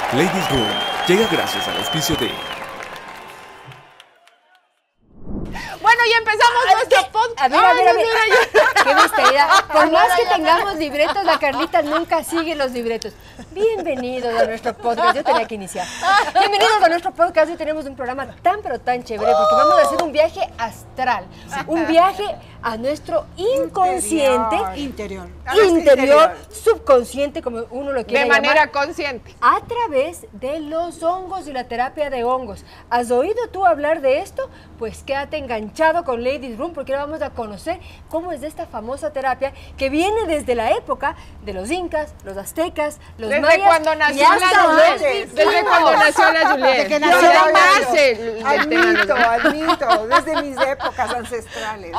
Ladies Room llega gracias al auspicio de... Bueno, y empezamos nuestro podcast. A ver. Qué misteria. Por más que tengamos libretos, la Carlita nunca sigue los libretos. Bienvenidos a nuestro podcast. Yo tenía que iniciar. Bienvenidos a nuestro podcast. Hoy tenemos un programa tan, pero tan chévere, porque vamos a hacer un viaje astral. Un viaje a nuestro inconsciente. Interior, subconsciente, como uno lo quiere llamar. De manera consciente. A través de los hongos y la terapia de hongos. ¿Has oído tú hablar de esto? Pues quédate enganchado con Ladies Room, porque ahora vamos a conocer cómo es esta famosa terapia que viene desde la época de los incas, los aztecas, los mayas. Desde cuando nació la Juliet. Desde cuando nació la Juliet. Desde que nació la base. Admito, desde mis épocas ancestrales.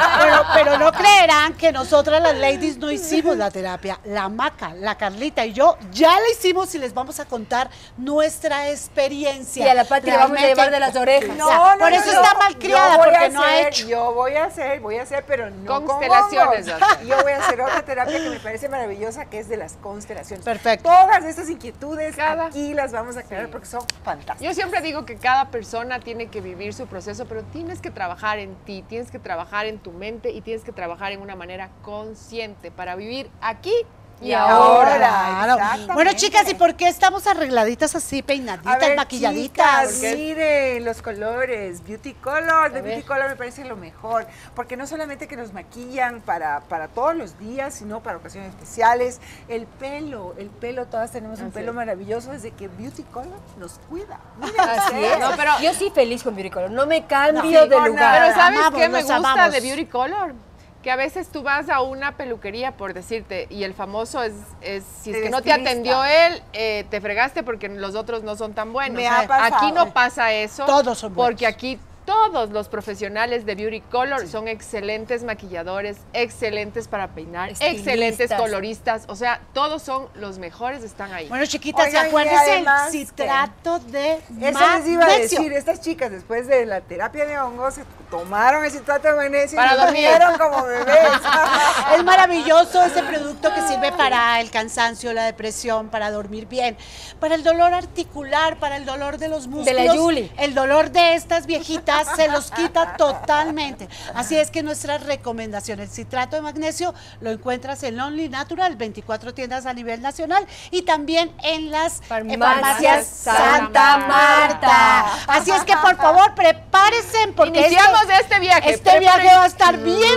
Pero no creerán que nosotras las ladies no hicimos la terapia. La Maca, la Carlita y yo ya la hicimos y les vamos a contar nuestra experiencia. Y a la Pati le vamos a llevar de las orejas. Por eso está mal criada, porque no ha hecho. Yo voy a hacer, pero no constelaciones. Yo voy a hacer otra terapia que me parece maravillosa, que es de las constelaciones. Perfecto. Todas estas inquietudes aquí las vamos a aclarar porque son fantásticas. Yo siempre digo que cada persona tiene que vivir su proceso, pero tienes que trabajar en ti, tienes que trabajar en tu mente y tienes que trabajar en una manera consciente para vivir aquí y ahora. Claro. Bueno, chicas, ¿y por qué estamos arregladitas así, peinaditas, maquilladitas? Chicas, miren los colores, Beauty Color, de Beauty Color me parece lo mejor, porque no solamente que nos maquillan para todos los días, sino para ocasiones especiales. El pelo, todas tenemos un pelo maravilloso desde que Beauty Color nos cuida. Miren, Así es. No, pero yo sí feliz con Beauty Color, no me cambio de lugar. Pero ¿sabes Amamos, qué me nos gusta amamos. de Beauty Color? Que a veces tú vas a una peluquería, por decirte, y el famoso es si es que no te atendió él, te fregaste porque los otros no son tan buenos. Me ha pasado. Aquí no pasa eso. Todos son buenos. Porque aquí todos los profesionales de Beauty Color son excelentes maquilladores, excelentes para peinar, Estilistas. excelentes coloristas. O sea, todos son los mejores, están ahí. Bueno, chiquitas, Oigan, y acuérdense además, el citrato de Eso les iba a magnesio. decir, estas chicas después de la terapia de hongos se tomaron el citrato de magnesio Para y dormir. durmieron como bebés. Es maravilloso ese producto que sirve para el cansancio, la depresión, para dormir bien, para el dolor articular, para el dolor de los músculos. De la Yuli. El dolor de estas viejitas se los quita totalmente. Así es que nuestra recomendación, el citrato de magnesio, lo encuentras en Only Natural, 24 tiendas a nivel nacional y también en las Farmacias Santa Marta. Así es que por favor prepárense porque Iniciamos este viaje. este viaje va a estar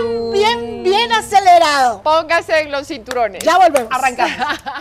bien acelerado. Póngase en los cinturones. Ya volvemos. Arrancamos.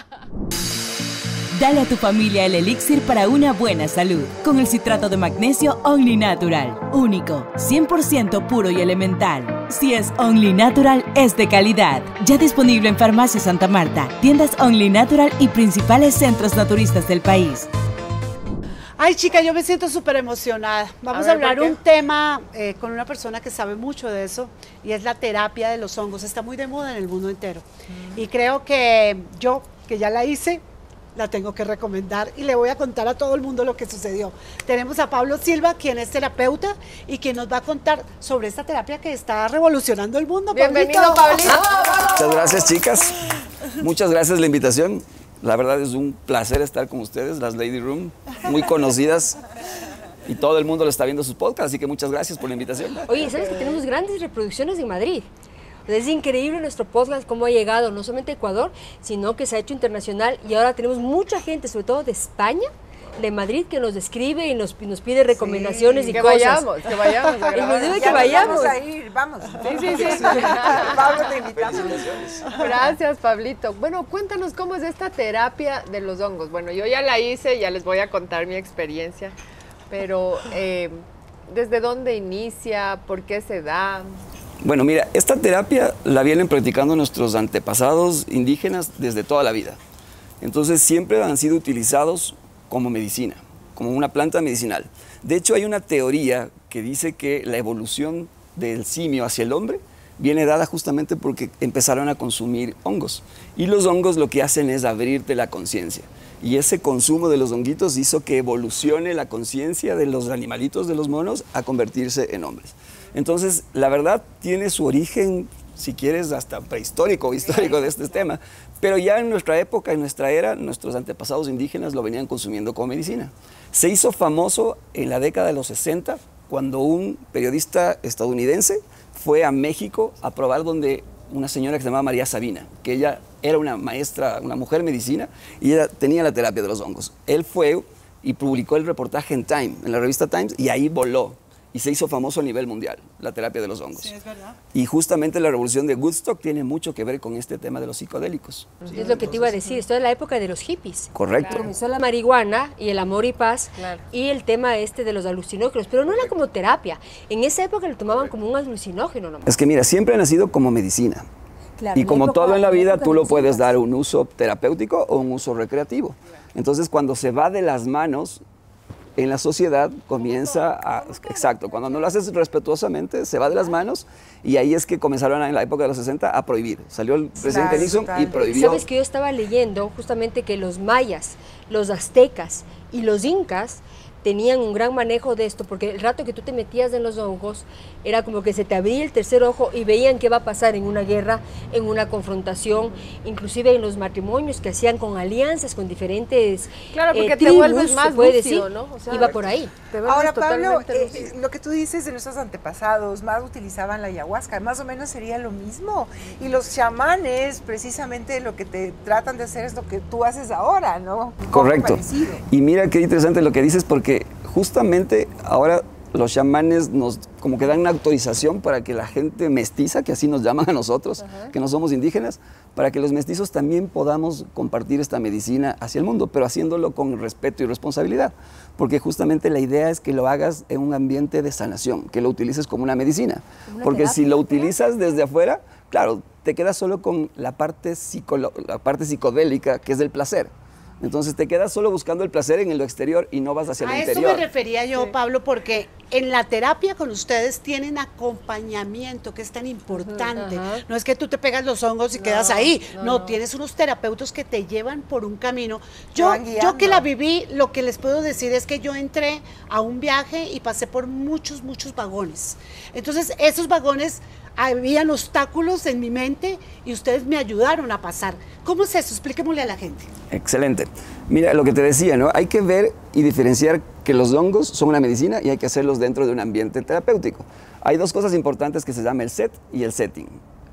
Dale a tu familia el elixir para una buena salud con el citrato de magnesio Only Natural. Único, 100% puro y elemental. Si es Only Natural, es de calidad. Ya disponible en Farmacia Santa Marta, tiendas Only Natural y principales centros naturistas del país. Ay, chica, yo me siento súper emocionada. Vamos a hablar un tema con una persona que sabe mucho de eso y es la terapia de los hongos. Está muy de moda en el mundo entero. Y creo que yo, que ya la hice, la tengo que recomendar y le voy a contar a todo el mundo lo que sucedió. Tenemos a Pablo Silva, quien es terapeuta y quien nos va a contar sobre esta terapia que está revolucionando el mundo. Bienvenido, Pablito. Muchas gracias, chicas. Muchas gracias la invitación. La verdad es un placer estar con ustedes, las Lady Room, muy conocidas. Y todo el mundo lo está viendo sus podcasts, así que muchas gracias por la invitación. Oye, ¿sabes que tenemos grandes reproducciones en Madrid? Es increíble nuestro podcast, cómo ha llegado no solamente a Ecuador, sino que se ha hecho internacional y ahora tenemos mucha gente, sobre todo de España, de Madrid, que nos escribe y nos pide recomendaciones y Que cosas. que vayamos a grabar. Inclusive Ya que nos vayamos. Vamos a ir, vamos. Sí. Pablo, te invitamos. Gracias, Pablito. Bueno, cuéntanos cómo es esta terapia de los hongos. Bueno, yo ya la hice, ya les voy a contar mi experiencia, pero ¿desde dónde inicia? ¿Por qué se da? Bueno, mira, esta terapia la vienen practicando nuestros antepasados indígenas desde toda la vida. Entonces siempre han sido utilizados como medicina, como una planta medicinal. De hecho, hay una teoría que dice que la evolución del simio hacia el hombre viene dada justamente porque empezaron a consumir hongos. Y los hongos lo que hacen es abrirte la conciencia. Y ese consumo de los honguitos hizo que evolucione la conciencia de los animalitos, de los monos, a convertirse en hombres. Entonces, la verdad tiene su origen si quieres hasta prehistórico o histórico de este tema, pero ya en nuestra época, en nuestra era, nuestros antepasados indígenas lo venían consumiendo como medicina. Se hizo famoso en la década de los 60 cuando un periodista estadounidense fue a México a probar donde una señora que se llamaba María Sabina, que ella era una maestra, una mujer medicina, y ella tenía la terapia de los hongos. Él fue y publicó el reportaje en Time, en la revista Times, y ahí voló. Y se hizo famoso a nivel mundial, la terapia de los hongos. Sí, es verdad. Y justamente la revolución de Woodstock tiene mucho que ver con este tema de los psicodélicos. Sí, es lo que te iba a decir, esto es la época de los hippies. Correcto. Comenzó la marihuana y el amor y paz y el tema de los alucinógenos, pero no era como terapia. En esa época lo tomaban como un alucinógeno nomás. Es que mira, siempre ha nacido como medicina. Claro, Y como todo en la vida, tú lo puedes dar. dar un uso terapéutico o un uso recreativo. Entonces, cuando se va de las manos en la sociedad, comienza a... Exacto, cuando no lo haces respetuosamente, se va de las manos, y ahí es que comenzaron en la época de los 60 a prohibir. Salió el presidente Nixon y prohibió. Sabes que yo estaba leyendo justamente que los mayas, los aztecas y los incas tenían un gran manejo de esto, porque el rato que tú te metías en los hongos, era como que se te abría el tercer ojo y veían qué va a pasar en una guerra, en una confrontación, inclusive en los matrimonios que hacían con alianzas con diferentes Claro, porque te tribus, vuelves más se puede lúcido, decir, ¿no? O sea, iba por ahí. te vuelves Ahora, Pablo, totalmente lúcido. lo que tú dices de nuestros antepasados, más utilizaban la ayahuasca, más o menos sería lo mismo. Y los chamanes, precisamente lo que te tratan de hacer es lo que tú haces ahora, ¿no? Un poco Correcto. parecido. Y mira qué interesante lo que dices, porque justamente ahora los chamanes nos como que dan una autorización para que la gente mestiza, que así nos llaman a nosotros, que no somos indígenas, para que los mestizos también podamos compartir esta medicina hacia el mundo, pero haciéndolo con respeto y responsabilidad, porque justamente la idea es que lo hagas en un ambiente de sanación, que lo utilices como una medicina, porque si lo utilizas desde afuera, claro, te quedas solo con la parte psicodélica, que es del placer. Entonces te quedas solo buscando el placer en lo exterior y no vas hacia lo A interior. eso me refería yo, Pablo, porque en la terapia con ustedes tienen acompañamiento, que es tan importante. No es que tú te pegas los hongos y quedas ahí. No, tienes unos terapeutas que te llevan por un camino. Yo que la viví, lo que les puedo decir es que yo entré a un viaje y pasé por muchos vagones. Entonces, esos vagones, habían obstáculos en mi mente y ustedes me ayudaron a pasar. ¿Cómo es eso? Explíquemosle a la gente. Excelente. Mira, lo que te decía, ¿no? Hay que ver y diferenciar que los hongos son una medicina y hay que hacerlos dentro de un ambiente terapéutico. Hay dos cosas importantes que se llama el set y el setting.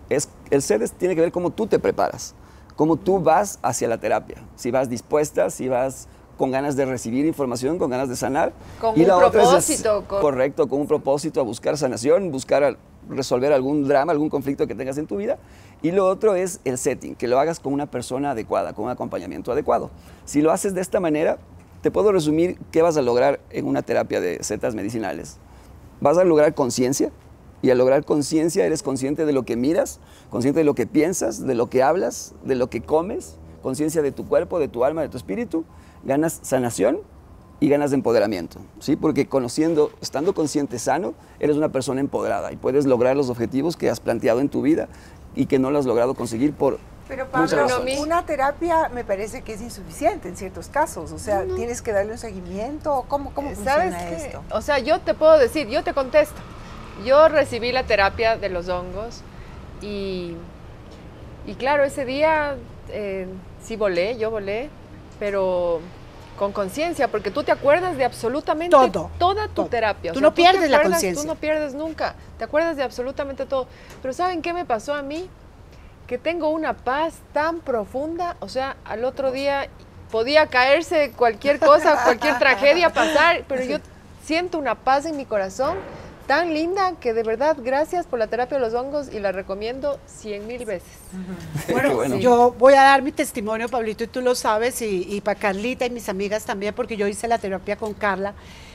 El set tiene que ver cómo tú te preparas, cómo tú vas hacia la terapia. Si vas dispuesta, si vas con ganas de recibir información, con ganas de sanar. Con y un la otra propósito. Correcto, con un propósito a buscar sanación, buscar resolver algún drama, algún conflicto que tengas en tu vida. Y lo otro es el setting, que lo hagas con una persona adecuada, con un acompañamiento adecuado. Si lo haces de esta manera, te puedo resumir qué vas a lograr en una terapia de setas medicinales. Vas a lograr conciencia, y al lograr conciencia eres consciente de lo que miras, consciente de lo que piensas, de lo que hablas, de lo que comes, conciencia de tu cuerpo, de tu alma, de tu espíritu. Ganas sanación y ganas de empoderamiento, ¿sí? Porque estando consciente, sano, eres una persona empoderada y puedes lograr los objetivos que has planteado en tu vida y que no lo has logrado conseguir por Pero muchas Pablo, razones. una terapia me parece que es insuficiente en ciertos casos, o sea, tienes que darle un seguimiento, ¿cómo ¿Sabes funciona qué? esto? O sea, yo te puedo decir, yo te contesto. Yo recibí la terapia de los hongos y claro, ese día sí yo volé, pero con conciencia, porque tú te acuerdas de absolutamente toda tu terapia. Tú no pierdes la conciencia. Tú no pierdes nunca, te acuerdas de absolutamente todo. Pero ¿saben qué me pasó a mí? Que tengo una paz tan profunda, o sea, al otro día podía caerse cualquier cosa, cualquier tragedia pasar, pero yo siento una paz en mi corazón tan linda que de verdad gracias por la terapia de los hongos y la recomiendo 100,000 veces. Bueno, yo voy a dar mi testimonio, Pablito, y tú lo sabes, y para Carlita y mis amigas también, porque yo hice la terapia con Carla,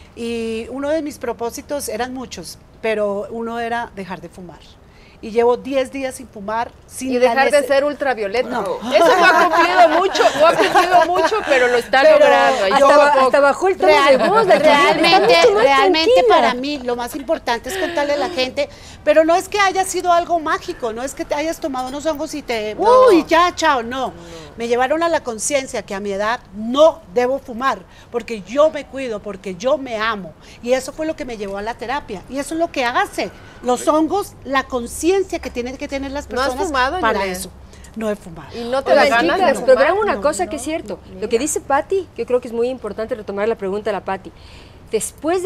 y uno de mis propósitos eran muchos, pero uno era dejar de fumar. Y llevo 10 días sin fumar. Y dejar de ser ultravioleta. No. Eso no ha cumplido mucho, pero lo está logrando. Hasta bajó el tono de voz. Realmente para mí lo más importante es contarle a la gente, pero no es que haya sido algo mágico, no es que te hayas tomado unos hongos y te... Uy, ya, chao, no. me llevaron a la conciencia que a mi edad no debo fumar, porque yo me cuido, porque yo me amo. Y eso fue lo que me llevó a la terapia. Y eso es lo que hace los hongos, la conciencia que tienen que tener las ¿No has personas fumado, para Julián? eso. No he fumado. ¿Y no te Oigan, da ganas de chicas, fumar? pero vean una cosa que es cierto. Lo que dice Patti, yo creo que es muy importante retomar la pregunta de la Patti. Después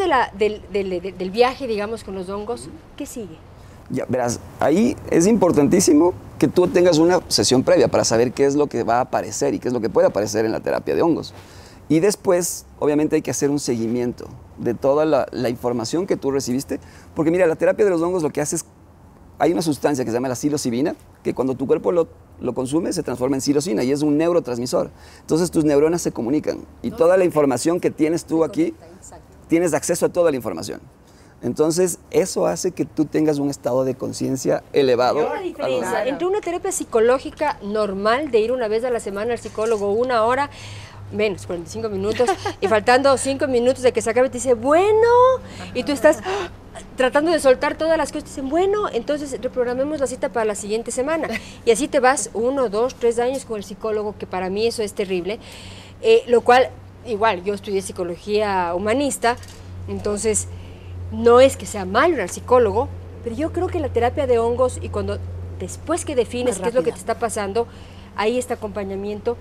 del viaje, digamos, con los hongos, ¿qué sigue? Ya, verás, ahí es importantísimo que tú tengas una sesión previa para saber qué es lo que va a aparecer y qué es lo que puede aparecer en la terapia de hongos. Y después, obviamente, hay que hacer un seguimiento de toda la información que tú recibiste, porque mira, la terapia de los hongos lo que hace es, hay una sustancia que se llama la psilocibina, que cuando tu cuerpo lo consume se transforma en psilocina y es un neurotransmisor. Entonces tus neuronas se comunican y toda la información que tienes tú aquí, tienes acceso a toda la información. Entonces, eso hace que tú tengas un estado de conciencia elevado. ¿Qué es la diferencia entre una terapia psicológica normal de ir una vez a la semana al psicólogo, 1 hora, menos 45 minutos, y faltando 5 minutos de que se acabe, te dice, bueno, y tú estás tratando de soltar todas las cosas, te dicen, bueno, entonces reprogramemos la cita para la siguiente semana. Y así te vas 1, 2, 3 años con el psicólogo, que para mí eso es terrible, lo cual, igual, yo estudié psicología humanista, entonces no es que sea malo ir al psicólogo, pero yo creo que la terapia de hongos, y cuando después que defines qué es lo que te está pasando, hay este acompañamiento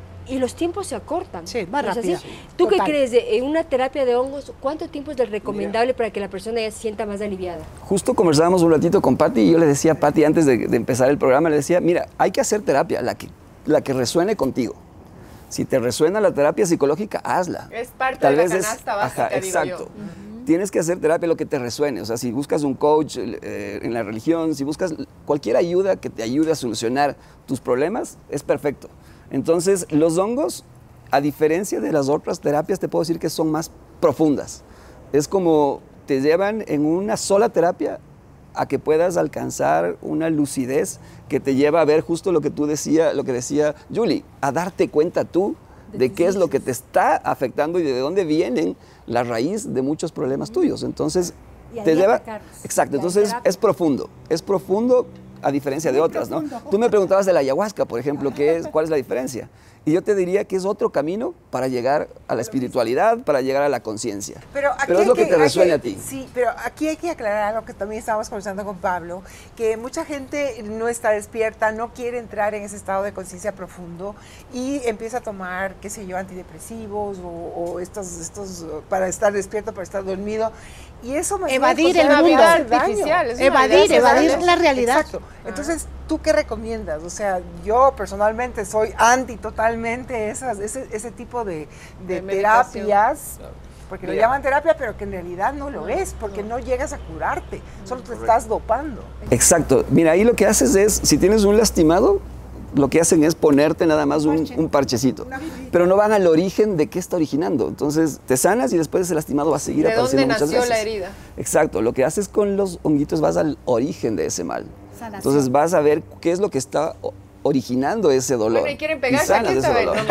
y los tiempos se acortan. Sí, más ¿No es rápido. así? ¿Tú qué Total. crees de una terapia de hongos? ¿Cuánto tiempo es el recomendable para que la persona ya se sienta más aliviada? Justo conversábamos un ratito con Patti y yo le decía a Patti antes de empezar el programa, le decía, mira, hay que hacer terapia, la que resuene contigo. Si te resuena la terapia psicológica, hazla. Es parte Tal de la vez es- canasta básica, ajá, digo yo. exacto. Tienes que hacer terapia lo que te resuene. O sea, si buscas un coach en la religión, si buscas cualquier ayuda que te ayude a solucionar tus problemas, es perfecto. Entonces, los hongos, a diferencia de las otras terapias, te puedo decir que son más profundas. Es como te llevan en una sola terapia a que puedas alcanzar una lucidez que te lleva a ver justo lo que decía Julie, a darte cuenta tú de qué es lo que te está afectando y de dónde vienen la raíz de muchos problemas tuyos. Entonces, Y ahí te lleva... atacarlos. Exacto, Y ahí entonces terapia. es profundo a diferencia de otras, ¿no? Tú me preguntabas de la ayahuasca, por ejemplo, ¿cuál es la diferencia? Y yo te diría que es otro camino para llegar a la espiritualidad, para llegar a la conciencia. Pero, aquí es hay lo que te hay resuene a ti. Sí, pero aquí hay que aclarar algo que también estábamos conversando con Pablo, que mucha gente no está despierta, no quiere entrar en ese estado de conciencia profundo y empieza a tomar, qué sé yo, antidepresivos o estos para estar despierto, para estar dormido. Y eso más Evadir bien, el pues, mundo. hace daño. Artificial, es una Evadir vida evadir social. la realidad. Exacto. Entonces, ¿tú qué recomiendas? O sea, yo personalmente soy anti totalmente ese tipo de De medicación. terapias, porque lo Mira. llaman terapia, pero que en realidad no lo es, porque no llegas a curarte, solo te estás dopando. Exacto. Mira, ahí lo que haces es, si tienes un lastimado, lo que hacen es ponerte nada más un parchecito. Pero no van al origen de qué está originando. Entonces, te sanas y después ese lastimado va a seguir ¿De dónde apareciendo muchas nació veces. la herida? Exacto. Lo que haces con los honguitos, vas al origen de ese mal. Sanación. Entonces, vas a ver qué es lo que está originando ese dolor. Bueno, y quieren pegarse sanas aquí, ese ¿saben? dolor. No,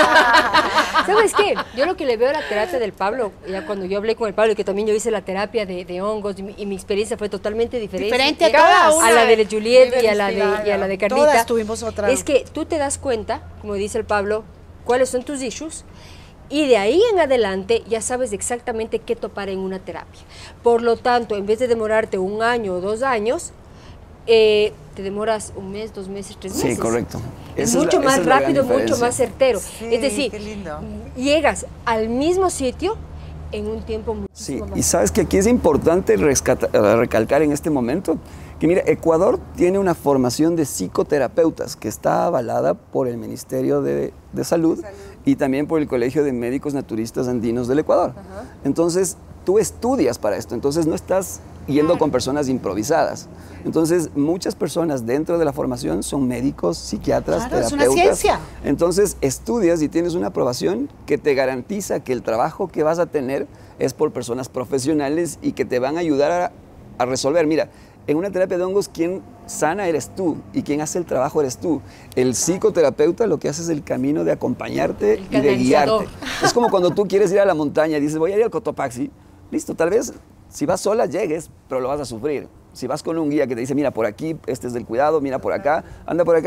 ¿Sabes qué? Yo lo que le veo a la terapia del Pablo, ya cuando yo hablé con el Pablo, y que también yo hice la terapia de hongos, y mi experiencia fue totalmente diferente. Diferente a Cada todas. una a la de Juliet vive y a la de Carlita. Todas tuvimos otra. Es que tú te das cuenta, como dice el Pablo, cuáles son tus issues, y de ahí en adelante ya sabes exactamente qué topar en una terapia. Por lo tanto, en vez de demorarte 1 año o 2 años, te demoras 1 mes, 2 meses, 3 meses. Sí, correcto. Es Esa mucho esa más es la gran rápido, mucho diferencia. más certero. Sí, Es decir, qué lindo. llegas al mismo sitio en un tiempo Sí, muchísimo más y sabes que aquí es importante recalcar en este momento que, mira, Ecuador tiene una formación de psicoterapeutas que está avalada por el Ministerio de Salud y también por el Colegio de Médicos Naturistas Andinos del Ecuador. Entonces, tú estudias para esto, entonces no estás yendo con personas improvisadas. Entonces, muchas personas dentro de la formación son médicos, psiquiatras, Claro, es terapeutas. una ciencia. Entonces, estudias y tienes una aprobación que te garantiza que el trabajo que vas a tener es por personas profesionales y que te van a ayudar a resolver. Mira, en una terapia de hongos, quien sana eres tú y quien hace el trabajo eres tú. El psicoterapeuta lo que hace es el camino de acompañarte y de canalizador. guiarte. Es como cuando tú quieres ir a la montaña y dices, voy a ir al Cotopaxi. Listo, tal vez si vas sola llegues, pero lo vas a sufrir. Si vas con un guía que te dice, mira, por aquí, este es el cuidado, mira por acá, anda por acá,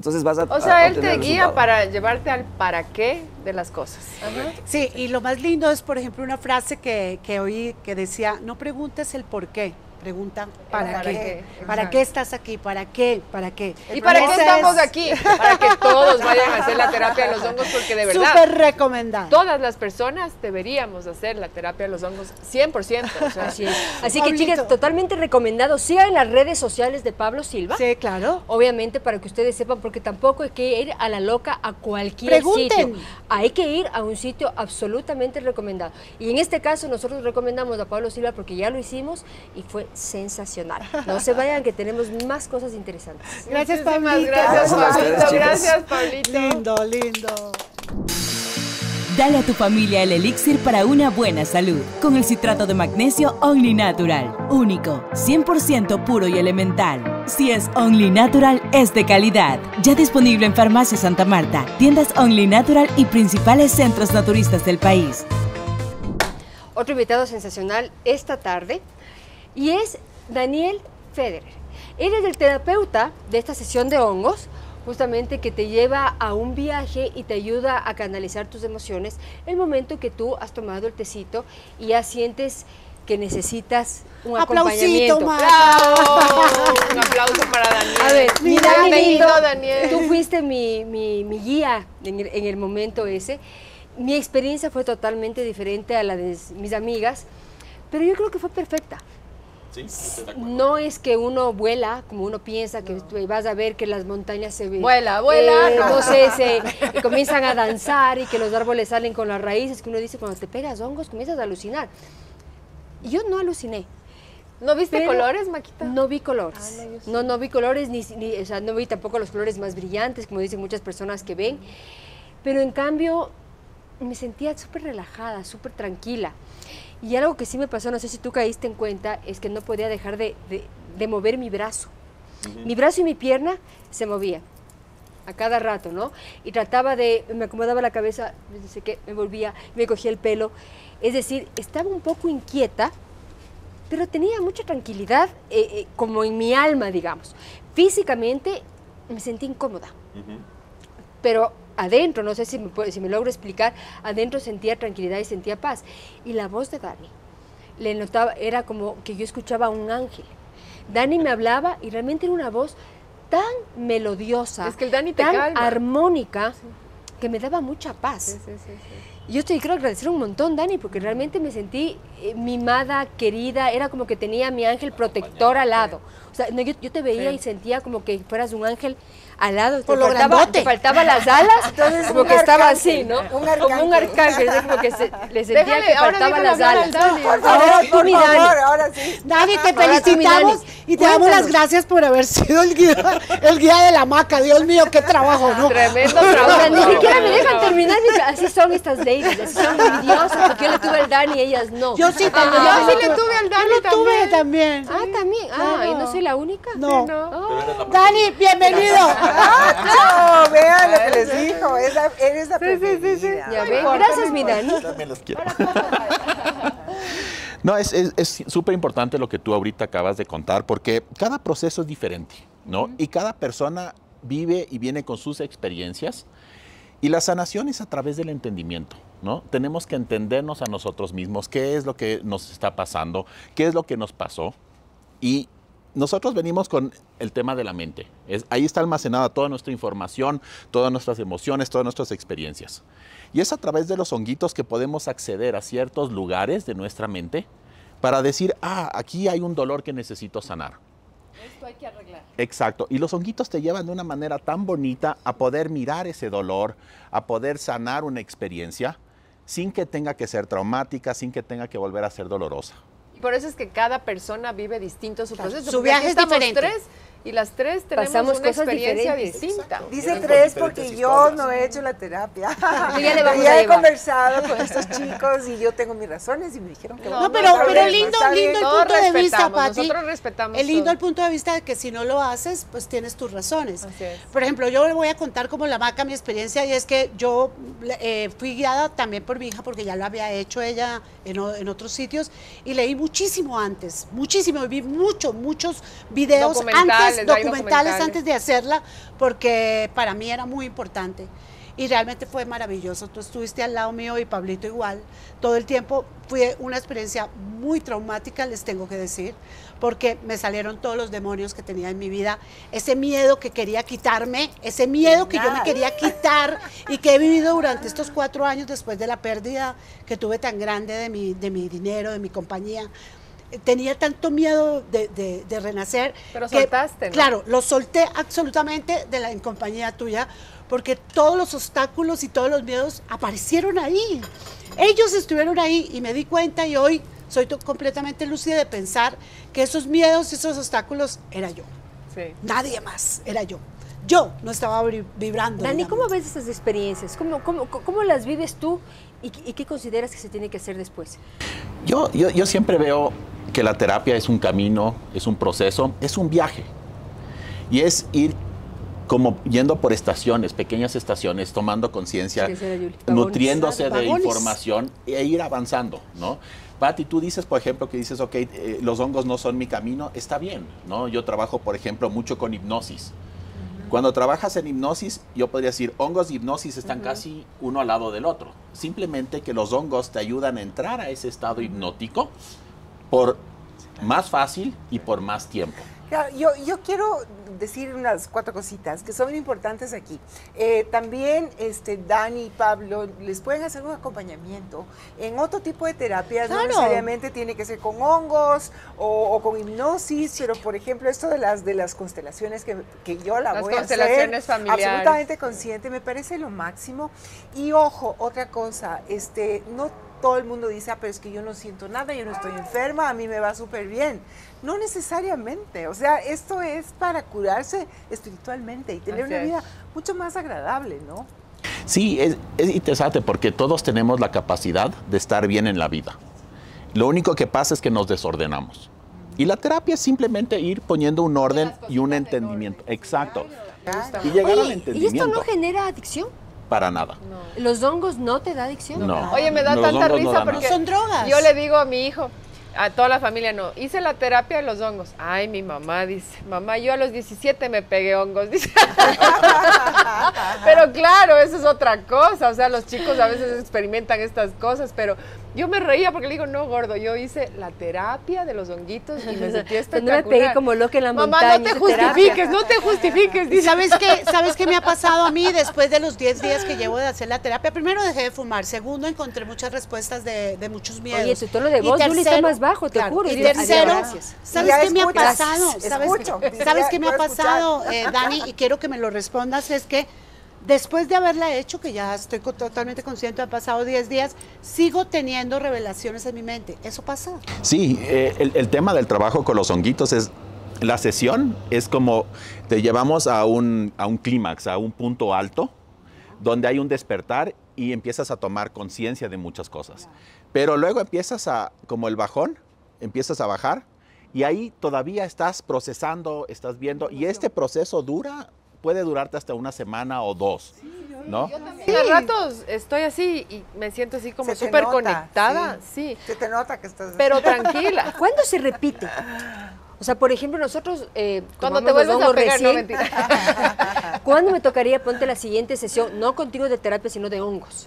Entonces vas a O sea, él obtener te el guía resultado. para llevarte al para qué de las cosas. Sí, y lo más lindo es, por ejemplo, una frase que oí que decía, no preguntes el por qué, pregunta para ¿Para qué. qué? ¿Para qué estás aquí? ¿Para qué? ¿Para qué? ¿Y para qué Ese estamos es aquí? Para que todos vayan a hacer la terapia de los hongos, porque de verdad, súper recomendado. todas las personas deberíamos hacer la terapia de los hongos 100%. O sea, Así es. Así que, Pablito. chicas, totalmente recomendado. Sigan las redes sociales de Pablo Silva. Sí, claro. Obviamente, para que ustedes sepan, porque tampoco hay que ir a la loca a cualquier Pregunten. sitio. Hay que ir a un sitio absolutamente recomendado. Y en este caso, nosotros recomendamos a Pablo Silva porque ya lo hicimos y fue sensacional. No se vayan, que tenemos más cosas interesantes. Gracias, muchísimas Pablito. gracias, Gracias a ustedes, Pablito. chicas. Gracias, Pablito. Lindo, lindo. Dale a tu familia el elixir para una buena salud con el citrato de magnesio Only Natural. Único, 100% puro y elemental. Si es Only Natural, es de calidad. Ya disponible en Farmacia Santa Marta, tiendas Only Natural y principales centros naturistas del país. Otro invitado sensacional esta tarde y es Daniel Federer. Él es el terapeuta de esta sesión de hongos, justamente que te lleva a un viaje y te ayuda a canalizar tus emociones el momento que tú has tomado el tecito y ya sientes que necesitas un Aplausito, acompañamiento. ¡Bravo! Un aplauso para Daniel. A ver, mi bienvenido, Danielito, Daniel. tú fuiste mi guía en el momento ese. Mi experiencia fue totalmente diferente a la de mis amigas, pero yo creo que fue perfecta. Sí, estoy de acuerdo. No es que uno vuela, como uno piensa, que tú vas a ver que las montañas se ven. Vuela, no. No sé, y comienzan a danzar y que los árboles salen con las raíces, que uno dice, cuando te pegas hongos, comienzas a alucinar. Y yo no aluciné. ¿No viste Pero colores, Maquita? No vi colores. Ah, no, yo sí. No vi colores, o sea, no vi tampoco los colores más brillantes, como dicen muchas personas que ven. Pero en cambio, me sentía súper relajada, súper tranquila. Y algo que sí me pasó, no sé si tú caíste en cuenta, es que no podía dejar de mover mi brazo. Mi brazo y mi pierna se movían a cada rato, ¿no? Y trataba me acomodaba la cabeza, desde que me volvía, me cogía el pelo. Es decir, estaba un poco inquieta, pero tenía mucha tranquilidad, como en mi alma, digamos. Físicamente me sentí incómoda, pero adentro, no sé si me logro explicar, adentro sentía tranquilidad y sentía paz. Y la voz de Dani, le notaba, era como que yo escuchaba a un ángel. Dani me hablaba y realmente era una voz tan melodiosa, Es que el Dani te tan calma. armónica, que me daba mucha paz. Sí. Yo quiero agradecer un montón, Dani, porque realmente me sentí mimada, querida, era como que tenía a mi ángel protector al lado. O sea, no, yo te veía y sentía como que fueras un ángel al lado, Por lo grandote. te faltaban las alas, Entonces, como un que estaba arcángel, así, ¿no? un Como un arcángel, es como que le sentía Déjale, que ahora faltaban déjale las hablar alas. al Dani. Por Ahora favor, tú, mi por Dani. favor, ahora sí. Dani, te Ahora tú, mi felicitamos Dani. y te damos las Cuéntanos. gracias por haber sido el guía de la maca. Dios mío, qué trabajo, ¿no? Tremendo Ahora, trabajo. ni siquiera me dejan terminar, así son estas ladies, así son envidiosas, porque yo le tuve al Dani y ellas no. Yo sí también. Yo sí le tuve al Dani Yo lo tuve también. Ah, también. Ah, ¿y no soy la única? No. No. Dani, bienvenido. No, vean lo que les dijo, eres la preferida. Ya ven, gracias, mi Dani. También los quiero. No, es súper importante lo que tú ahorita acabas de contar, porque cada proceso es diferente, ¿no? Y cada persona vive y viene con sus experiencias. Y la sanación es a través del entendimiento, ¿no? Tenemos que entendernos a nosotros mismos, qué es lo que nos está pasando, qué es lo que nos pasó. Y nosotros venimos con el tema de la mente. Ahí está almacenada toda nuestra información, todas nuestras emociones, todas nuestras experiencias. Y es a través de los honguitos que podemos acceder a ciertos lugares de nuestra mente para decir, aquí hay un dolor que necesito sanar. Esto hay que arreglar. Exacto. Y los honguitos te llevan de una manera tan bonita a poder mirar ese dolor, a poder sanar una experiencia sin que tenga que ser traumática, sin que tenga que volver a ser dolorosa. Y por eso es que cada persona vive distinto su proceso. Su porque viaje aquí es estamos diferente. tres y las tres tenemos Pasamos una cosas experiencia diferentes. distinta. Dice Vienen con tres diferentes porque yo historias. no he hecho la terapia. Ya le vamos Ya a he llevar. conversado con estos chicos y yo tengo mis razones y me dijeron que No, está pero bien, lindo, está lindo bien. el Todos punto de vista, respetamos, Pati. nosotros respetamos Es lindo todo. el punto de vista de que si no lo haces, pues tienes tus razones. Así es. Por ejemplo, yo le voy a contar como la maca mi experiencia y es que yo fui guiada también por mi hija porque ya lo había hecho ella en otros sitios y leí muchísimo antes, muchísimo, vi muchos videos antes documentales antes de hacerla, porque para mí era muy importante. Y realmente fue maravilloso. Tú estuviste al lado mío y Pablito igual. Todo el tiempo fue una experiencia muy traumática, les tengo que decir, porque me salieron todos los demonios que tenía en mi vida. Ese miedo que quería quitarme, ese miedo que yo me quería quitar y que he vivido durante estos 4 años después de la pérdida que tuve tan grande de mi dinero, de mi compañía. Tenía tanto miedo de renacer. Pero soltaste, ¿no? Claro, lo solté absolutamente en compañía tuya, porque todos los obstáculos y todos los miedos aparecieron ahí. Ellos estuvieron ahí y me di cuenta, y hoy soy completamente lúcida de pensar que esos miedos, esos obstáculos, era yo. Sí. Nadie más, era yo. Yo no estaba vibrando. Dani, ¿cómo ves esas experiencias? ¿Cómo las vives tú y qué consideras que se tiene que hacer después? Yo siempre veo que la terapia es un camino, es un proceso, es un viaje. Y es ir como yendo por estaciones, pequeñas estaciones, tomando conciencia, nutriéndose de información e ir avanzando, ¿no? Pati, tú dices, por ejemplo, que dices, ok, los hongos no son mi camino, está bien, ¿no? Yo trabajo, por ejemplo, mucho con hipnosis. Cuando trabajas en hipnosis, yo podría decir, hongos y hipnosis están casi uno al lado del otro. Simplemente que los hongos te ayudan a entrar a ese estado hipnótico por más fácil y por más tiempo. Claro, yo quiero decir unas 4 cositas que son importantes aquí. También Dani y Pablo les pueden hacer un acompañamiento en otro tipo de terapias, no necesariamente tiene que ser con hongos o con hipnosis, pero por ejemplo esto de las constelaciones que yo la voy a hacer familiares. Absolutamente consciente, me parece lo máximo. Y ojo, otra cosa, no todo el mundo dice, pero es que yo no siento nada, yo no estoy enferma, a mí me va súper bien. No necesariamente, o sea, esto es para curarse espiritualmente y tener una vida mucho más agradable, ¿no? Sí, es interesante porque todos tenemos la capacidad de estar bien en la vida. Lo único que pasa es que nos desordenamos. Y la terapia es simplemente ir poniendo un orden y un entendimiento. Exacto. Y llegar al entendimiento. ¿Y esto no genera adicción? Para nada. No. ¿Los hongos no te da adicción? No. Oye, me da tanta risa porque son drogas. Yo le digo a mi hijo, a toda la familia, no, hice la terapia de los hongos. Ay, mi mamá dice, mamá, yo a los 17 me pegué hongos, dice. Pero claro, eso es otra cosa, o sea, los chicos a veces experimentan estas cosas, pero yo me reía porque le digo, no, gordo, yo hice la terapia de los honguitos y me sentí espectacular. No me pegué como loca en la montaña. Mamá, no te justifiques, no te justifiques. Dice. ¿Sabes qué me ha pasado a mí después de los 10 días que llevo de hacer la terapia? Primero, dejé de fumar. Segundo, encontré muchas respuestas de muchos miedos. Oye, tu tono de voz, Juli, está más bajo, te juro. Y tercero, ¿sabes qué me ha pasado? ¿Sabes qué me ha pasado, Dani? Y quiero que me lo respondas, es que después de haberla hecho, que ya estoy totalmente consciente, han pasado 10 días, sigo teniendo revelaciones en mi mente. ¿Eso pasa? Sí, el tema del trabajo con los honguitos es, la sesión es como te llevamos a un clímax, a un punto alto, donde hay un despertar y empiezas a tomar conciencia de muchas cosas. Pero luego empiezas como el bajón, empiezas a bajar y ahí todavía estás procesando, estás viendo, y este proceso puede durarte hasta una semana o 2, ¿no? Yo también a ratos estoy así y me siento así como súper conectada, sí. Se te nota que estás... Pero tranquila. ¿Cuándo se repite? O sea, por ejemplo, nosotros... cuando te vuelves a pegar, no, mentira. ¿Cuándo me tocaría ponte la siguiente sesión? No contigo de terapia, sino de hongos.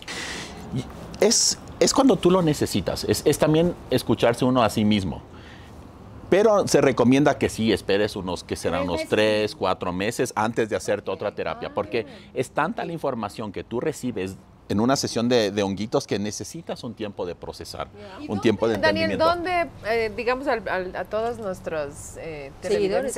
Es cuando tú lo necesitas, es también escucharse uno a sí mismo. Pero se recomienda que sí esperes unos 3, 4 meses antes de hacerte otra terapia, porque es tanta la información que tú recibes en una sesión de honguitos que necesitas un tiempo de procesar, un tiempo de entendimiento. Daniel, ¿dónde, digamos, a todos nuestros seguidores,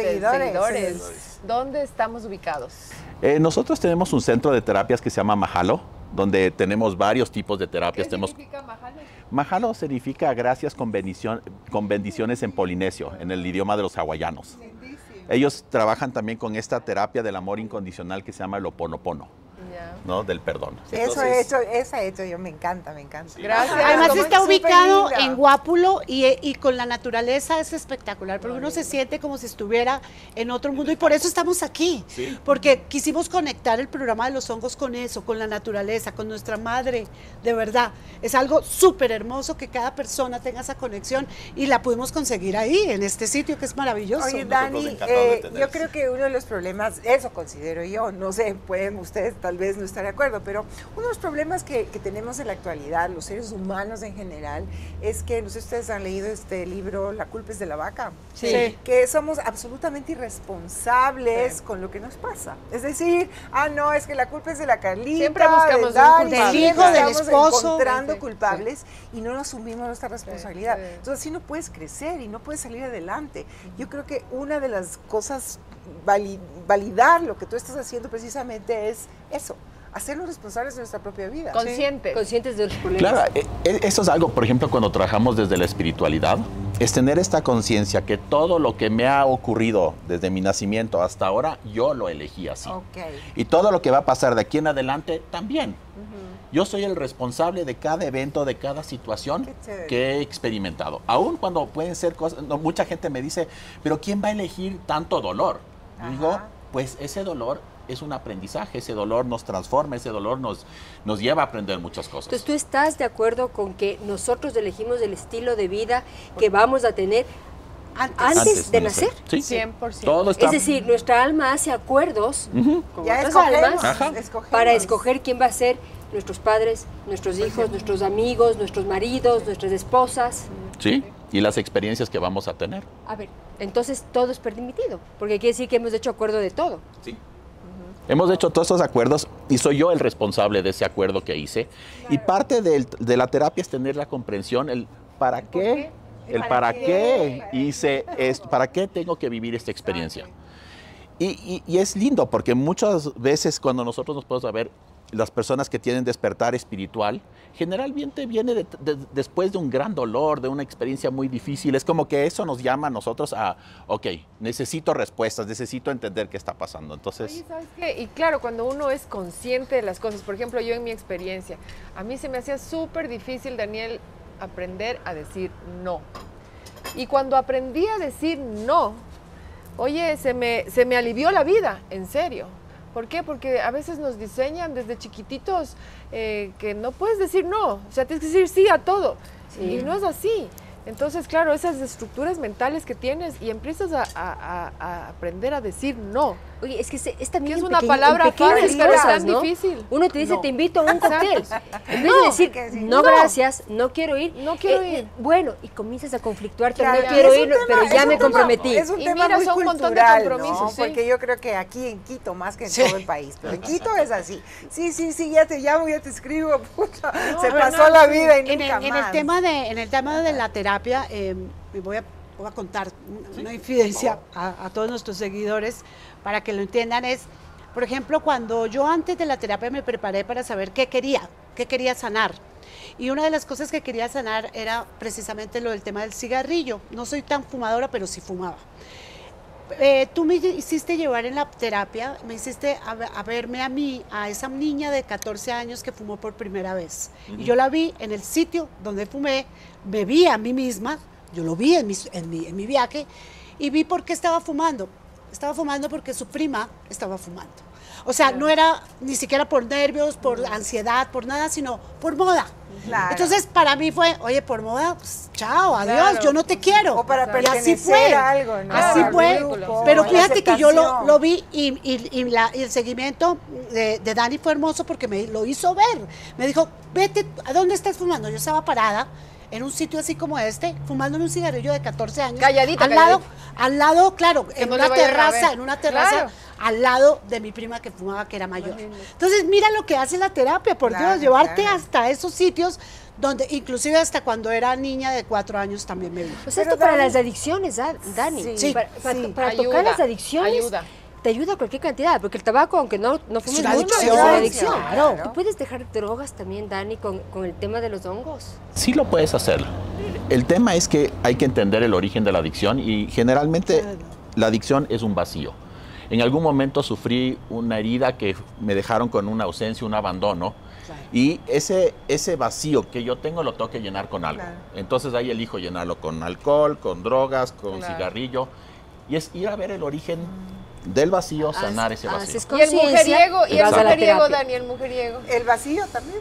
dónde estamos ubicados? Nosotros tenemos un centro de terapias que se llama Mahalo, donde tenemos varios tipos de terapias. ¿Qué significa Mahalo? Mahalo significa gracias con bendiciones en polinesio, en el idioma de los hawaianos. Ellos trabajan también con esta terapia del amor incondicional que se llama el Ho'oponopono. ¿no? Del perdón. Eso ha hecho yo, me encanta. Gracias. Además ¿Cómo está es? ubicado Súper linda. en Guápulo y con la naturaleza es espectacular, porque uno se siente como si estuviera en otro mundo y por eso estamos aquí, porque quisimos conectar el programa de los hongos con eso, con la naturaleza, con nuestra madre, de verdad. Es algo súper hermoso que cada persona tenga esa conexión y la pudimos conseguir ahí, en este sitio que es maravilloso. Oye, Nosotros Dani, encantados de tenerlos. yo creo que uno de los problemas, eso considero yo, no sé, pueden ustedes tal vez no estar de acuerdo, pero uno de los problemas que tenemos en la actualidad, los seres humanos en general, es que, no sé si ustedes han leído este libro, La culpa es de la vaca, Sí. que somos absolutamente irresponsables con lo que nos pasa. Es decir, no, es que la culpa es de la Carlita, Siempre buscamos de un Dani, culpable. Del siempre hijo, del estamos esposo. encontrando Sí. culpables y no asumimos nuestra responsabilidad. sí. Entonces así no puedes crecer y no puedes salir adelante. Yo creo que una de las cosas, validar lo que tú estás haciendo precisamente es eso, hacernos responsables de nuestra propia vida. Conscientes. Conscientes de los problemas. Claro, eso es algo, por ejemplo, cuando trabajamos desde la espiritualidad, es tener esta conciencia que todo lo que me ha ocurrido desde mi nacimiento hasta ahora, yo lo elegí así. Ok. Y todo lo que va a pasar de aquí en adelante, también. Yo soy el responsable de cada evento, de cada situación Qué chévere. que he experimentado. Aún cuando pueden ser cosas, mucha gente me dice, pero ¿quién va a elegir tanto dolor? Ajá. Digo, pues ese dolor es un aprendizaje, ese dolor nos transforma, ese dolor nos lleva a aprender muchas cosas. Entonces, ¿tú estás de acuerdo con que nosotros elegimos el estilo de vida que vamos a tener antes de nacer? Sí, 100%. todo está... Es decir, nuestra alma hace acuerdos con Ya otras escogemos, almas escogemos. para escoger quién va a ser nuestros padres, nuestros hijos, nuestros amigos, nuestros maridos, nuestras esposas. Sí, y las experiencias que vamos a tener. A ver, entonces todo es permitido, porque quiere decir que hemos hecho acuerdo de todo. Sí. Hemos hecho todos esos acuerdos y soy yo el responsable de ese acuerdo que hice. Y parte de la terapia es tener la comprensión, el para qué, para qué hice esto, para qué tengo que vivir esta experiencia. Y es lindo porque muchas veces cuando nosotros nos podemos ver, las personas que tienen despertar espiritual, generalmente viene después de un gran dolor, de una experiencia muy difícil. Es como que eso nos llama a nosotros a, ok, necesito respuestas, necesito entender qué está pasando. Entonces, Oye, ¿sabes qué? Y claro, cuando uno es consciente de las cosas, por ejemplo, yo en mi experiencia, a mí se me hacía súper difícil, Daniel, aprender a decir no. Y cuando aprendí a decir no, oye, se me alivió la vida, en serio. ¿Por qué? Porque a veces nos diseñan desde chiquititos que no puedes decir no, o sea, tienes que decir sí a todo. Y no es así. Entonces, claro, esas estructuras mentales que tienes y empiezas a aprender a decir no. Oye, es que es también Que es en una pequeño- palabra en pequeñas fácil, pero es cosas, tan ¿no? difícil. Uno te dice, No. te invito a un cóctel. En vez No, de decir, hay que decir, no, no. gracias, no quiero ir. No quiero ir. Bueno, y comienzas a conflictuarte, Claro, no quiero es un ir, tema- pero es ya un me tema- comprometí. Es un Y tema mira, muy son un montón de cultural, compromisos, ¿no? sí. Porque yo creo que aquí en Quito, más que en todo el país, pero en Quito es así. Sí, ya te llamo, ya te escribo, puta, se pero pasó no, la sí. vida y en nunca el más. en el tema de la terapia, me voy a contar una infidencia a todos nuestros seguidores para que lo entiendan. Es, por ejemplo, cuando yo antes de la terapia me preparé para saber qué quería sanar. Y una de las cosas que quería sanar era precisamente lo del tema del cigarrillo. No soy tan fumadora, pero sí fumaba. Tú me hiciste llevar en la terapia, me hiciste a verme a mí, a esa niña de 14 años que fumó por primera vez. Y yo la vi en el sitio donde fumé, me vi a mí misma, yo lo vi en mi viaje y vi por qué estaba fumando. Estaba fumando porque su prima estaba fumando. O sea, no era ni siquiera por nervios, por ansiedad, por nada, sino por moda. Claro. Entonces, para mí fue, oye, por moda, pues, chao, adiós, Claro. yo no te quiero. O para Y así pertenecer fue. a algo, ¿no? Así Al fue. grupo, Pero la fíjate que yo aceptación. lo vi y el seguimiento de Dani fue hermoso porque me lo hizo ver. Me dijo, vete, ¿a dónde estás fumando? Yo estaba parada en un sitio así como este, fumándome un cigarrillo de 14 años. Calladita, Al lado, claro, Que en no una le vayan a terraza, ver. en una terraza, Claro. al lado de mi prima que fumaba, que era mayor. Entonces, mira lo que hace la terapia, por Claro, Dios, llevarte claro. hasta esos sitios donde, inclusive hasta cuando era niña de 4 años también me vi. Pues Pero esto para Dani- las adicciones, Dani. Sí, para sí. para Ayuda, tocar las adicciones, ayuda. te ayuda cualquier cantidad, porque el tabaco, aunque no fumes una mucho, es adicción, una adicción. claro. ¿Tú puedes dejar drogas también, Dani, con el tema de los hongos? sí lo puedes hacer. El tema es que hay que entender el origen de la adicción y generalmente la adicción es un vacío. En algún momento sufrí una herida que me dejaron con una ausencia, un abandono. Y ese vacío que yo tengo lo tengo que llenar con algo. Entonces ahí elijo llenarlo con alcohol, con drogas, con cigarrillo. Y es ir a ver el origen del vacío, sanar ese vacío. Y el mujeriego, Dani, el mujeriego. El vacío también.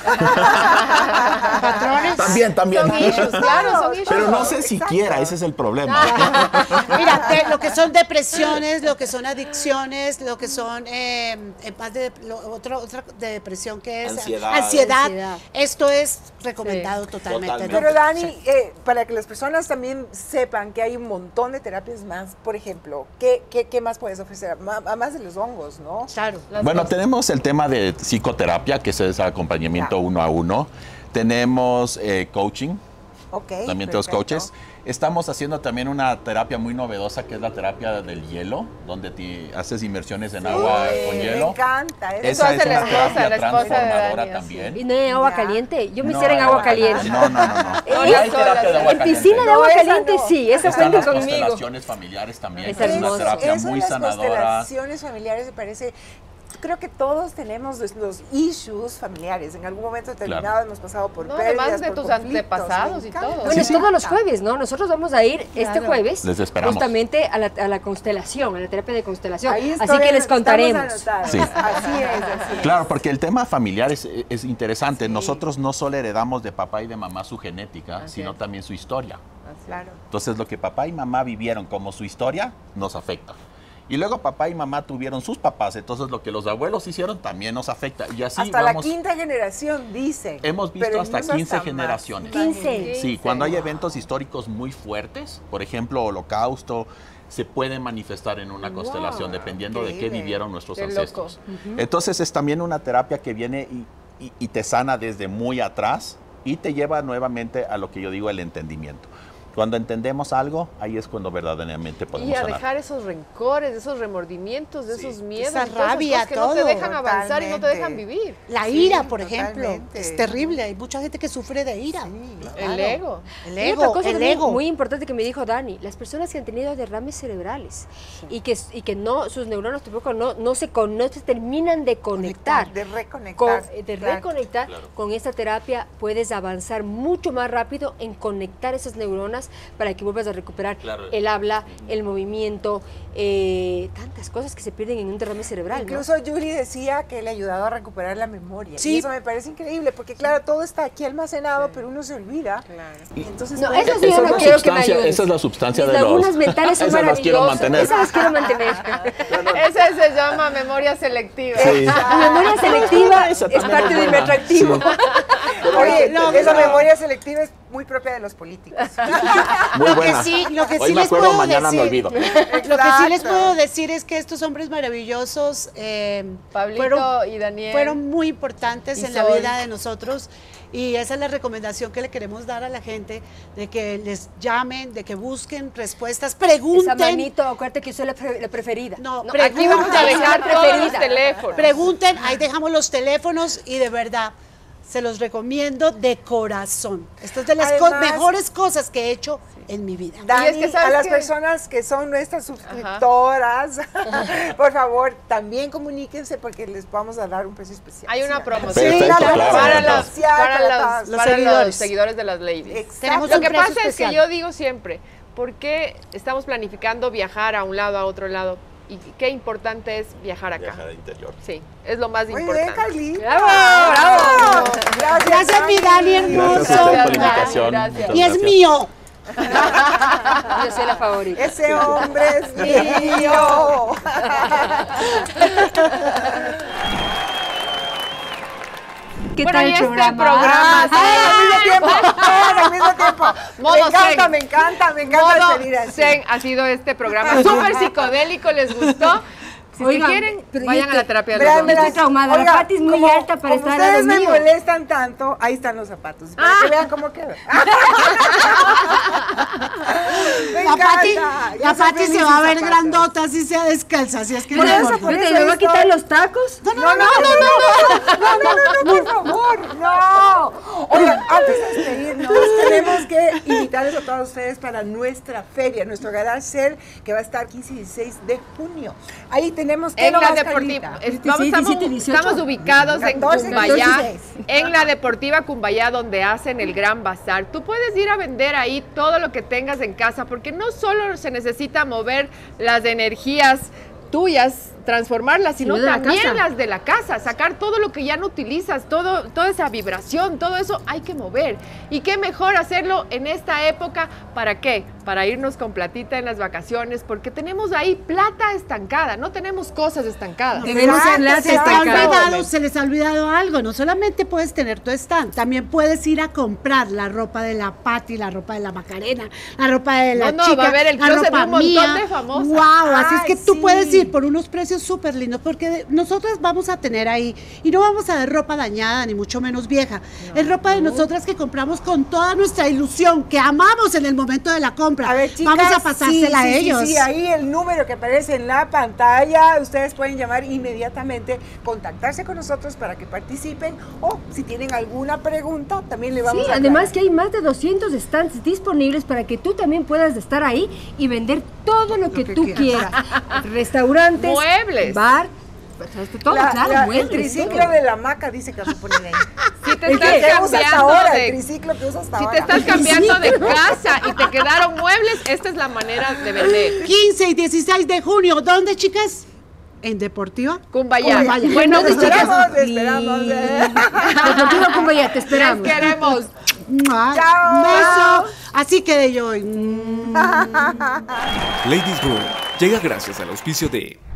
¿Patrones? También. Son issues, claro, son issues. Pero no sé si quiera, ese es el problema. Mira, lo que son depresiones, lo que son adicciones, lo que son otra depresión que es ansiedad. Esto es recomendado totalmente. ¿no? Pero Dani, para que las personas también sepan que hay un montón de terapias más, por ejemplo, ¿qué más puedes ofrecer? Además de los hongos, ¿no? Claro. Bueno, tenemos el tema de psicoterapia, que es ese acompañamiento 1 a 1. Tenemos coaching. También tenemos coaches. Estamos haciendo también una terapia muy novedosa, que es la terapia del hielo, donde haces inmersiones en agua con hielo. Me encanta. Esa es una terapia transformadora también. ¿Y no hay agua caliente? Yo me hiciera en agua caliente. No. Hay terapia de agua En caliente. piscina de agua caliente, sí, eso Están cuenta las conmigo. constelaciones familiares también, Es que es una hermoso. terapia Eso muy de las sanadora. constelaciones familiares me parece... Creo que todos tenemos los issues familiares. En algún momento determinado hemos pasado por pérdidas, además de por tus conflictos. antepasados y todo. Bueno, todos los jueves, ¿no? Nosotros vamos a ir este jueves Les esperamos. justamente a la constelación, a la terapia de constelación. Ahí Así que les contaremos. Sí. Así es. Claro, porque el tema familiar es interesante. Nosotros no solo heredamos de papá y de mamá su genética, sino también su historia. Claro. Entonces, lo que papá y mamá vivieron como su historia nos afecta. Y luego papá y mamá tuvieron sus papás, entonces lo que los abuelos hicieron también nos afecta. Y así Hasta vamos. la quinta generación, dicen. Hemos visto pero hasta incluso 15 hasta generaciones. más. 15. Sí, cuando hay eventos históricos muy fuertes, por ejemplo, Holocausto, se puede manifestar en una constelación dependiendo de qué increíble. vivieron nuestros Qué ancestros. Entonces es también una terapia que viene y te sana desde muy atrás y te lleva nuevamente a lo que yo digo, el entendimiento. Cuando entendemos algo, ahí es cuando verdaderamente podemos Y a sanar. dejar esos rencores, esos remordimientos, esos miedos, Esa todas esas rabia, cosas que no te todo. dejan avanzar y no te dejan Totalmente. vivir. La Sí, ira, por ejemplo, totalmente. es terrible. Hay mucha gente que sufre de ira. El ego. El Y otra ego, cosa el también ego. muy importante que me dijo Dani, las personas que han tenido derrames cerebrales y que no, sus neuronas tampoco no se terminan de conectar. De reconectar. Reconectar con esta terapia puedes avanzar mucho más rápido en conectar esas neuronas para que vuelvas a recuperar el habla, el movimiento, tantas cosas que se pierden en un derrame cerebral. Incluso Yuri decía que le ha ayudado a recuperar la memoria. Sí. Y eso me parece increíble, porque claro, todo está aquí almacenado, pero uno se olvida. Entonces, No, bueno, eso sí yo no quiero que me ayudes. Esa es la sustancia Mis de los... lagunas mentales son Esas las quiero maravillosas. mantener. Esas las quiero mantener. Ese se llama memoria selectiva. Sí. La memoria selectiva es Esa también parte es de mi buena. atractivo. Oye, esa memoria selectiva es muy propia de los políticos. Muy Lo que buena. sí, lo que Hoy sí me les acuerdo, puedo mañana decir, me olvido. lo que sí les Exacto. puedo decir es que estos hombres maravillosos Pablito y Daniel. fueron muy importantes Y en la Sol. vida de nosotros y esa es la recomendación que le queremos dar a la gente, de que les llamen, de que busquen respuestas, Esa pregunten. manito, acuérdate que yo soy la preferida. No, Aquí vamos a dejar todos los teléfonos. Pregunten, ahí dejamos los teléfonos y de verdad, se los recomiendo de corazón. Esto es de las Además, mejores cosas que he hecho en mi vida. Dani, Y es que, ¿sabes a las qué? personas que son nuestras suscriptoras, por favor, también comuníquense porque les vamos a dar un precio especial. Hay una promoción Perfecto, claro. para, claro. los seguidores de las ladies. Exacto. Tenemos Lo un que precio pasa es especial. que yo digo siempre, ¿por qué estamos planificando viajar a un lado, a otro lado? Y qué importante es viajar acá. Viajar al interior. Sí, es lo más Muy importante. bien, Carly. ¡Bravo, bravo! Gracias, mi Dani hermoso. Gracias a ustedes por la Gracias, invitación. gracias. Muchas Y es gracias. mío. Yo soy la favorita. Ese hombre es mío. ¿Qué Bueno, tal y el este programa? programa, sí. Al mismo tiempo. Modo Me encanta Modo despedir así. Zen ha sido este programa súper psicodélico, ¿les gustó? Si Oigan, quieren, pero vayan yo a la te- terapia de Verán, los hombres. Estoy traumada, la Pati es muy como- alta para como estar al ustedes lado me mío. molestan tanto, ahí están los zapatos. Para que vean cómo queda. Me La Pati, encanta. Yo la soy Pati feliz se sin va a ver zapatos. grandota si sea descalza, así es que Por no eso, importa. por eso, eso ¿me voy a estoy- quitar los tacos? No, por favor, no. Oigan, antes de despedirnos, tenemos que invitar invitarles a todos ustedes para nuestra feria, nuestro garage sale, que va a estar 15 y 16 de junio. Ahí tenemos en la Deportiva. Estamos ubicados en 14, Cumbayá, 16. en la Deportiva Cumbayá, donde hacen el Gran Bazar. Tú puedes ir a vender ahí todo lo que tengas en casa, porque no solo se necesita mover las energías tuyas, transformarlas, sino también las de la casa, sacar todo lo que ya no utilizas, toda esa vibración, todo eso hay que mover. Y qué mejor hacerlo en esta época, ¿para qué? Para irnos con platita en las vacaciones, porque tenemos ahí plata estancada, no tenemos cosas estancadas. Tenemos plata estancada. Se les ha olvidado algo, no solamente puedes tener tu stand, también puedes ir a comprar la ropa de la Pati, la ropa de la Macarena, la ropa de la chica, va a haber el closet de un montón de famosas. Wow, así es que tú puedes ir por unos precios súper lindos, porque nosotras vamos a tener ahí, y no vamos a ver ropa dañada, ni mucho menos vieja, es ropa de nosotras que compramos con toda nuestra ilusión, que amamos en el momento de la compra. A ver, chicas, vamos a pasársela a ellos. Sí, ahí el número que aparece en la pantalla, ustedes pueden llamar inmediatamente, contactarse con nosotros para que participen, o si tienen alguna pregunta, también le vamos a además que hay más de 200 stands disponibles para que tú también puedas estar ahí y vender todo lo que tú quieras. Restaurantes, muebles, bar, todo, muebles. El triciclo de la maca dice que me ponen ahí. Si te estás cambiando el triciclo que usas hasta ahora. Si te estás cambiando de casa y te quedaron muebles, esta es la manera de vender. 15 y 16 de junio, ¿dónde, chicas? En Deportiva Cumbayá. Bueno, te esperamos. Deportiva Cumbayá, te esperamos. Les queremos. Chao. Un beso. Así quedé yo. Ladies Room llega gracias al auspicio de